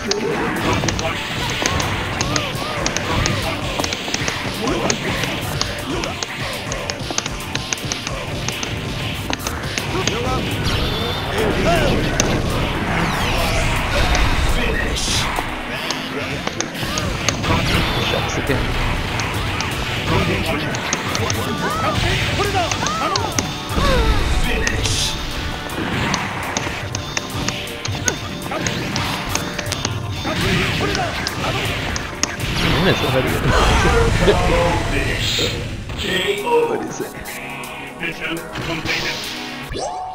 Shucks again. Finish. Finish already. Finish. KO. What is it? Mission completed.